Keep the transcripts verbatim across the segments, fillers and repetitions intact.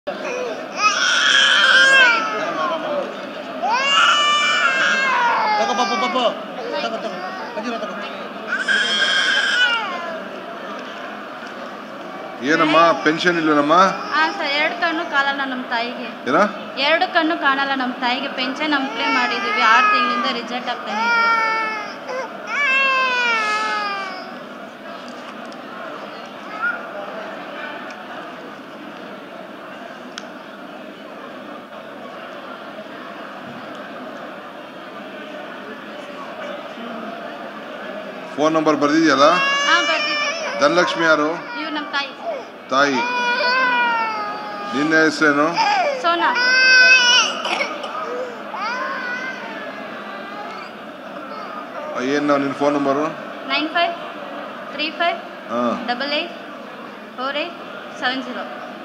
ಏನಮ್ಮ ಪೆನ್ಷನ್ ಇಲ್ಲನಮ್ಮ? ಹಾಂ ಸರ್, ಎರಡು ಕಣ್ಣು ಕಾಣಲ್ಲ ನಮ್ಮ ತಾಯಿಗೆ. ಎರಡು ಕಣ್ಣು ಕಾಣಲ್ಲ ನಮ್ಮ ತಾಯಿಗೆ. ಪೆನ್ಷನ್ ಅಪ್ಲೈ ಮಾಡಿದ್ದೀವಿ, ಆರು ತಿಂಗಳಿಂದ ರಿಸಲ್ಟ್ ಆಗ್ತಾನೆ ಇದೆ. ಫೋನ್ ನಂಬರ್ ಬರ್ದಿದೆಯಲ್ಲ? ಹಾಂ ಬರ್ದಿದ್ದೆ. ಧನಲಕ್ಷ್ಮಿ ಯಾರು? ಇವ್ರು ನಮ್ಮ ತಾಯಿ. ತಾಯಿ. ನಿನ್ನ ಹೆಸರೇನು? ಸೋನಾ. ಏನು ನಿನ್ನ phone number? Nine five three five double eight four eight seven zero.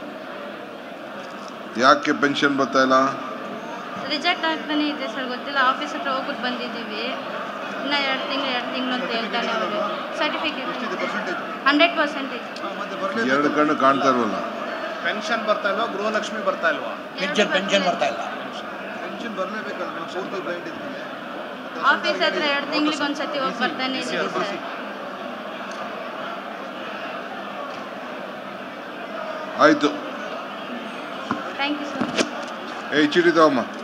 ಯಾಕೆ ಪೆನ್ಷನ್ ಬರ್ತಾ ಇಲ್ಲ? ರಿಜೆಕ್ಟ್ ಆಗ್ತಾನೆ ಇದೆ ಸರ್, ಗೊತ್ತಿಲ್ಲ. ಆಫೀಸ್ ಹತ್ರ ಹೋಗ್ಬಿಟ್ಟು ಬಂದಿದ್ದೀವಿ. ಇನ್ನು ಎರಡು ತಿಂಗಳು ಎರಡು ತಿಂಗಳು ಅಂತ ಹೇಳ್ತಾನೆ ಅವರು. Certificate hundred percentage. ಎರಡು ಕಣ್ಣು ಕಾಣ್ತಾ ಇಲ್ವಲ್ಲ? ಪೆನ್ಷನ್ ಬರ್ತಾ ಇಲ್ವಾ? ಗೃಹಲಕ್ಷ್ಮಿ ಬರ್ತಾ ಇಲ್ವಾ? ಪೆನ್ಷನ್ ಪೆನ್ಷನ್ ಬರ್ತಾ ಇಲ್ಲ. ಪೆನ್ಷನ್ ಬರಲೇಬೇಕಲ್ಲ, ನಾವು ಪೂರ್ತಿ ಬ್ಲೈಂಡ್ ಇದ್ದೀವಿ. ಆಫೀಸ್ ಹತ್ರ ಎರಡು ತಿಂಗಳಿಗೆ ಒಂದ್ಸತಿ ಹೋಗಿ ಬರ್ತಾನೆ ಇದ್ದೀವಿ ಸರ್. ಆಯಿತು, ಥ್ಯಾಂಕ್ ಯು ಸರ್. ಏಯ್ ಚೀಟಿ ತಗೊಮ್ಮ.